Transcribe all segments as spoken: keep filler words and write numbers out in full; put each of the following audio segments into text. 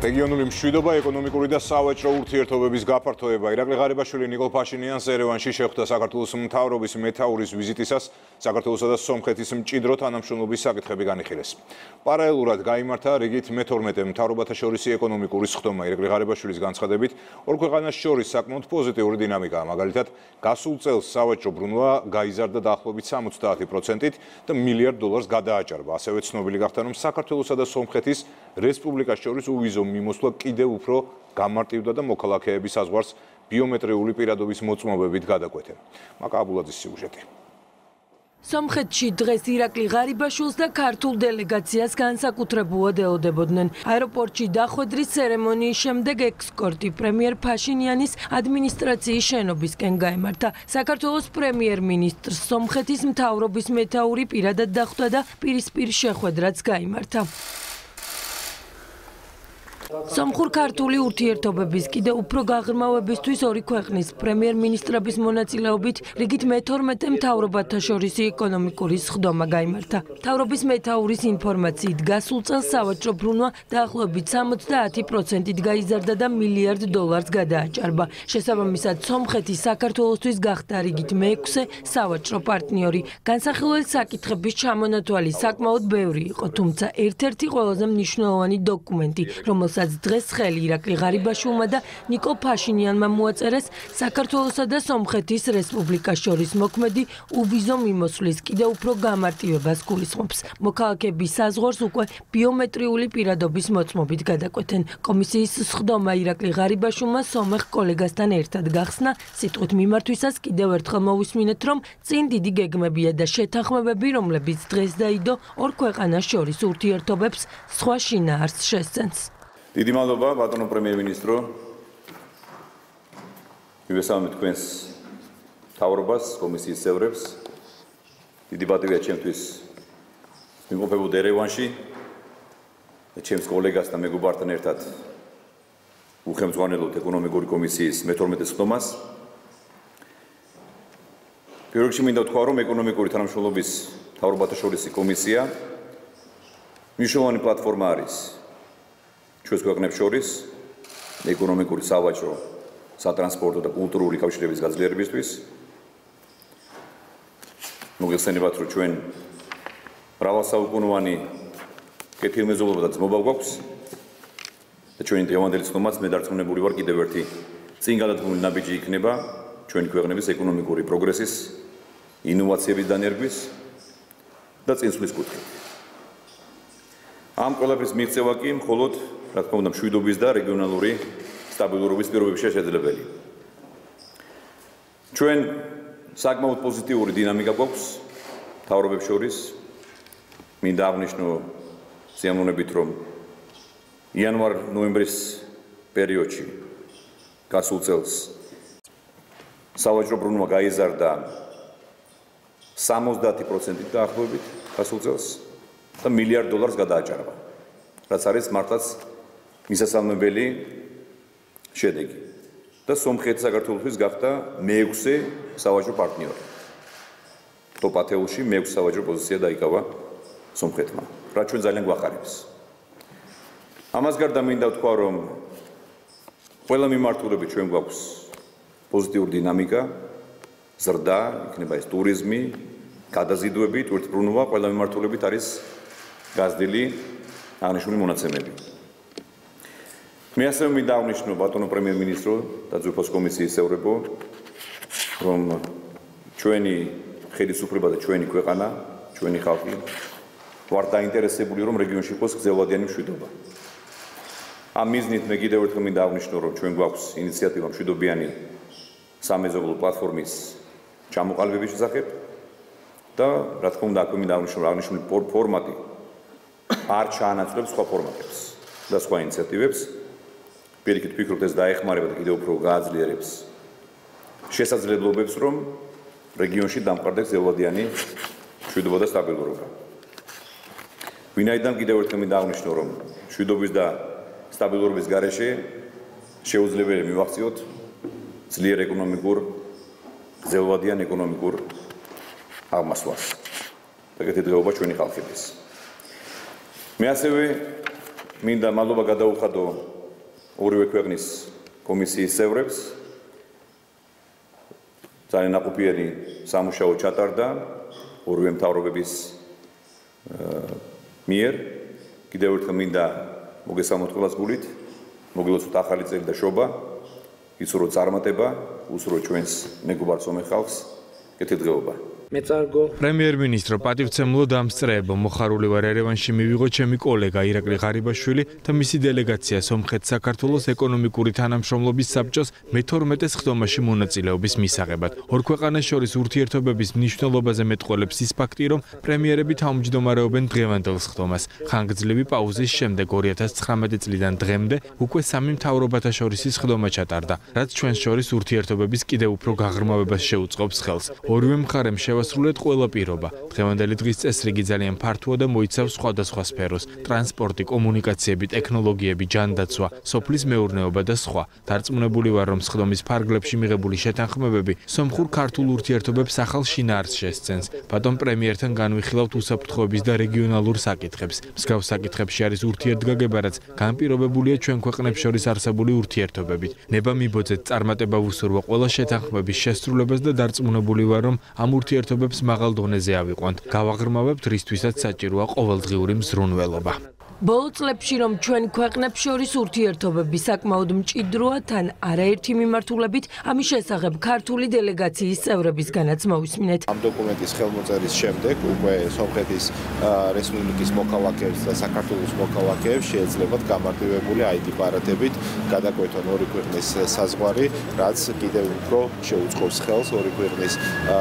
რეგიონული მშვიდობა, ეკონომიკური და სავაჭრო ურთიერთობების გაფართოება. ირაკლი ღარიბაშვილი ნიკოლ ფაშინიანს ერევანში შეხვდა საქართველოს მთავრობის მეთაურის ვიზიტისას. საქართველოსა და სომხეთის მჭიდრო თანამშრომლობის საკითხები განიხილეს. პარალელურად გაიმართა რიგით მეთორმეტე მთავრობათა შორისი ეკონომიკური სხდომა. ირაკლი ღარიბაშვილის განცხადებით, ორ ქვეყანას შორის საკმაოდ პოზიტიური დინამიკაა. მაგალითად, გასულ წელს სავაჭრო ბრუნვა გაიზარდა დაახლოებით სამოცდაათი პროცენტით და მილიარდ დოლარს გადააჭარბა. ასევე ცნობილი გახდა, რომ საქართველოსა და სომხეთის რესპუბლიკას შორის უვიზო მიმოსვლა კიდევ უფრო გამარტივდა და მოქალაქეების საზღვარს ბიომეტრიული პირადობის მოწმობებით გადაკვეთენ. მაკაბულაძის სიუჟეტი. სომხეთში დღეს ირაკლი ღარიბაშვილს და ქართულ დელეგაციას განსაკუთრებულად ელოდებოდნენ. აეროპორტში დახვედრის ცერემონიის შემდეგ ექსკორტი პრემიერ ფაშინიანის ადმინისტრაციის შენობისკენ გაემართა. საქართველოს პრემიერ-მინისტრს სომხეთის მთავრობის მეთაური პირადად დახვდა და პირისპირ შეხვედრაც გაიმართა. სომხურ-ქართული ურთიერთობების კიდევ უფრო გაღრმავებისთვის ორი ქვეყნის პრემიერ-მინისტრების მონაწილეობით რიგით მეთორმეტე მთავრობათა შორისი ეკონომიკური სხდომა გაიმართა. მთავრობის მეთაურის ინფორმაციით გასულ წელს სავაჭრო ბრუნვა დაახლოებით სამოცდაათი პროცენტით გაიზარდა და მილიარდ დოლარს გადააჭარბა. შესაბამისად, სომხეთი საქართველოსთვის გახდა რიგით მეექვსე სავაჭრო პარტნიორი. განსახილველი საკითხების ჩამონათვალი საკმაოდ ბევრი იყო, თუმცა ერთ-ერთი ყველაზე მნიშვნელოვანი დოკუმენტი, რომელსაც დღეს ხელი ირაკლი ღარიბაშვილმა და ნიკოლ ფაშინიანმა მოაწერეს საქართველოსა და სომხეთის რესპუბლიკას შორის მოქმედი უვიზო მიმოსვლის კიდევ უფრო გამარტივებას გულისხმობს. მოქალაქეების საზღვარს უკვე ბიომეტრიული პირადობის მოწმობით გადაკვეთენ. კომისიის სხდომა ირაკლი ღარიბაშვილმა სომეხ კოლეგასთან ერთად გახსნა. სიტყვით მიმართვისას კიდევ ერთხელ მოვისმინეთ, რომ წინ დიდი გეგმებია და შეთანხმებები, რომლებიც დღეს დაიდო ორ ქვეყანას შორის ურთიერთობებს სხვა შინაარსს შესცენს. დიდი მადლობა ბატონო პრემიერ-მინისტრო. მივესალმებით თქვენს მთავრობას, კომისიის წევრებს. დიდი პატივია ჩემთვის ვიმყოფებოდი ერევანში და ჩემს კოლეგასთან მეგობართან ერთად უხელმძღვანელობთ ეკონომიკური კომისიის მეთორმეტე სხდომას. პირველ რიგში მინდა ვთქვა, რომ ეკონომიკური თანამშრომლობის მთავრობათა შორისი კომისია მნიშვნელოვანი პლატფორმა არის ჩვენს ქვეყნებს შორის ეკონომიკური, სავაჭრო, სატრანსპორტო და კულტურული კავშირების გაძლიერებისთვის. მოგეხსენებათ, რომ ჩვენ მრავალსაუკუნოვანი კეთილმეზობლობა და ძმობა გვაქვს და ჩვენი დღევანდელი სხდომაც მე დარწმუნებული ვარ კიდევ ერთი წინ გადადგმული ნაბიჯი იქნება ჩვენი ქვეყნების ეკონომიკური პროგრესის, ინოვაციების დანერგვის და წინსვლის კუთხით. ამ ყველაფრის მიღწევა კი მხოლოდ რა თქმა უნდა მშვიდობის და რეგიონალური სტაბილურობის პირობებში შესაძლებელი. ჩვენ საკმაოდ პოზიტიური დინამიკა გვაქვს მთავრობებს შორის. მინდა აღნიშნო სიამოვნებით, რომ იანვარ-ნოემბრის პერიოდში გასულ წელს სავაჭრო ბრუნვა გაიზარდა სამოცდაათი პროცენტით დაახლოებით გასულ წელს და მილიარდ დოლარს გადააჭარბა, რაც არის მართლაც მისასალმებელი შედეგი. და სომხეთი საქართველოსთვის გახდა მეექვსე სავაჭრო პარტნიორი. ტოპ ათეულში მეექვსე სავაჭრო პოზიცია დაიკავა სომხეთმა, რაც ჩვენ ძალიან გვახარებს. ამას გარდა მინდა ვთქვა, რომ ყველა მიმართულებით ჩვენ გვაქვს პოზიტიური დინამიკა, ზრდა, იქნება ეს ტურიზმი, გადაზიდვები, ტვირთბრუნვა, ყველა მიმართულებით არის გაზრდილი აღნიშნული მონაცემები. მე ასევე მინდა აღნიშნო ბატონო პრემიერ-მინისტრო და ძვირფას კომისიის წევრებო, რომ ჩვენი ხელისუფლება და ჩვენი ქვეყანა, ჩვენი ხალხი ვარ დაინტერესებული, რომ რეგიონში იყოს გრძელვადიანი მშვიდობა. ამ მიზნით მე კიდევ ერთხელ მინდა აღნიშნო, რომ ჩვენ გვაქვს ინიციატივა მშვიდობიანი სამეზობლო პლატფორმის ჩამოყალიბების შესახებ და რა თქმა უნდა, აქვე მინდა აღნიშნო, რომ აღნიშნული ფორმატი არ ჩაანაცვლებს სხვა ფორმატებს და სხვა ინიციატივებს. პირიქით ვფიქრობ, ეს დაეხმარება და კიდევ უფრო გააძლიერებს შესაძლებლობებს, რომ რეგიონში დამყარდეს გრძელვადიანი მშვიდობა და სტაბილურობა. ვინაიდან კიდევ ერთხელ მინდა აღნიშნო, რომ მშვიდობის და სტაბილურობის გარეშე შეუძლებელი მივახციოთ ძლიერ ეკონომიკურ, გრძელვადიან ეკონომიკურ აღმასვლას. და კეთილდღეობა ჩვენი ხალხების. მე ასევე მინდა მადლობა გადაუხადო ორივე ქვეყნის კომისიის წევრებს. ძალიან ნაყოფიერი სამუშაო ჩატარდა ორივე მთავრობების მიერ. კიდევ ერთხელ მინდა მოგესალმოთ ყველას გულით, მოგილოცოთ ახალი წელი და შობა, იცურო წარმატება, უსურო ჩვენს მეგობარ სომეხ ხალხს, კეთილდღეობა. პრემიერ-მინისტრო პატივცემლო დამსწრეებო მოხარული ვარ ერევანში მივიღო ჩემი კოლეგა ირაკლი ღარიბაშვილი და მისი დელეგაცია სომხეთ-საქართველოს ეკონომიკური თანამშრომლობის საბჭოს მეთორმეტე სხდომაში მონაწილეობის მისაღებად. ორ ქვეყანას შორის ურთიერთობების მნიშვნელობაზე მეტყველებს ის ფაქტი, რომ პრემიერები თავმჯდომარეობენ დღევანდელ სხდომას. ხანგრძლივი პაუზის შემდეგ ორი ათას ცხრამეტი წლიდან დღემდე უკვე სამი მთავრობათა შორისი სხდომა ჩატარდა, რაც ჩვენს შორის ურთიერთობების კიდევ უფრო გაღრმავებას შეუწყობს ხელს. ორივე მხარემ შევასრულეთ ყველა პირობა. დღევანდელი დღის წესრიგი ძალიან ფართოა და მოიცავს სხვადასხვა სფეროს: ტრანსპორტი, კომუნიკაციები, ტექნოლოგიები, ჯანდაცვა, სოფლის მეურნეობა და სხვა. დარწმუნებული ვარ, რომ სხდომის ფარგლებში მიღებული შეთანხმებები სომხურ-ქართულ ურთიერთობებს ახალ შინაარსს შესცენს. ბატონ პრემიერთან განვიხილავთ უსაფრთხოების და რეგიონალურ საკითხებს. მსგავს საკითხებში არის ურთიერთგაგება, რაც განპირობებულია ჩვენ ქვეყნებს შორის არსებული ურთიერთობებით. ნება მიბოძეთ წარმატება ვუსურვა ყველა შეთანხმების შესრულებას და დარწმუნებული ვარ, რომ ამ ურთიერთობებს მაღალ დონეზე ავიყვანთ. გავაღრმავებთ, რისთვისაც საჭიროა ყოველდღიური მზრუნველობა. ბოლო წლებში რომ ჩვენ ქვეყნებს შორის ურთიერთობები საკმაოდ მჭიდროა, თან არაერთი მიმართულებით, ამის შესახებ ქართული დელეგაციის წევრებისგანაც მოვისმინეთ. ამ დოკუმენტის ხელმოწერის შემდეგ უკვე სომხეთის რესპუბლიკის მოქალაქეებს და საქართველოს მოქალაქეებს შეეძლებათ გამარტივებული აიდი პარათებით გადაკვეთონ ორი ქვეყნის საზღვარი, რაც კიდევ უფრო შეუწყობს ხელს ორი ქვეყნის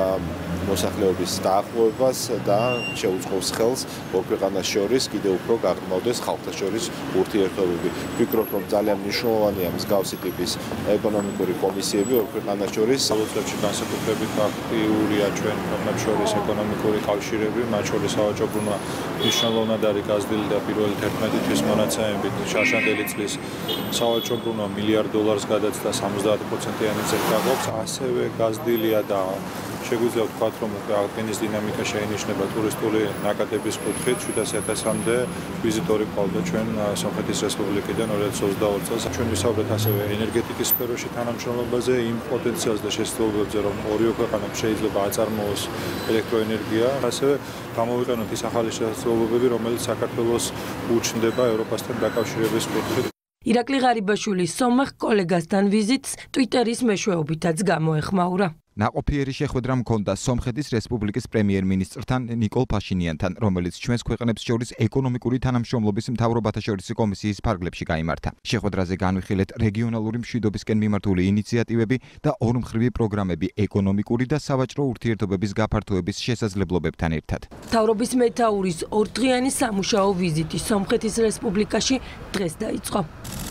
მოსახლეობის დაახლოებას და შეუწყობს ხელს ორ ქვეყანას შორის კიდევ უფრო გაღრმავდეს ხალხთა შორის ურთიერთობები. ვფიქრობ, რომ ძალიან მნიშვნელოვანია მსგავსი ტიპის ეკონომიკური კომისიები ორ ქვეყანას შორის. ბოლო წლებში განსაკუთრებით აქტიურია ჩვენ ქვეყნებს შორის ეკონომიკური კავშირები, მათ შორის სავაჭრო-ბრუნვა მნიშვნელოვნად არის გაზრდილი და პირველი თერთმეტი თვის მონაცემებით შარშანდელი წლის სავაჭრო-ბრუნვა მილიარდ დოლარს გადაწყდა სამოცდაათ პროცენტიანი ზრდაობს, ასევე გაზრდილია და შეგვიძლია ვთქვათ, რომ აღდგენის დინამიკა შეინიშნება ტურისტული ნაკადების კუთხით. შვიდას ათასამდე ვიზიტორი ყავდა ჩვენ სომხეთის რესპუბლიკიდან ორი ათას ოცდაორი წელს. ჩვენ ვისაუბრეთ ასევე ენერგეტიკის სფეროში თანამშრომლობაზე, იმ პოტენციალზე და შესაძლებლობებზე, რომ ორივე ქვეყანამ შეიძლება აწარმოოს ელექტროენერგია. ასევე გამოვიყენოთ ის ახალი შესაძლებლობები, რომელიც საქართველოს უჩნდება ევროპასთან დაკავშირების კუთხით. ირაკლი ღარიბაშვილი სომეხ კოლეგასთან ვიზიტს ტვიტერის მეშვეობითაც გამოეხმაურა. ნაყოფიერი შეხვედრა მქონდა სომხეთის რესპუბლიკის პრემიერ-მინისტრთან ნიკოლ ფაშინიანთან, რომელიც ჩვენს ქვეყნებს შორის ეკონომიკური თანამშრომლობის მთავრობათა შორისი კომისიის ფარგლებში გაიმართა. შეხვედრაზე განვიხილეთ რეგიონალური მშვიდობისკენ მიმართული ინიციატივები და ორმხრივი პროგრამები ეკონომიკური და სავაჭრო ურთიერთობების გაფართოების შესაძლებლობებთან ერთად. მთავრობის მეთაურის ორდღიანი სამუშაო ვიზიტი სომხეთის რესპუბლიკაში დღეს დაიწყო.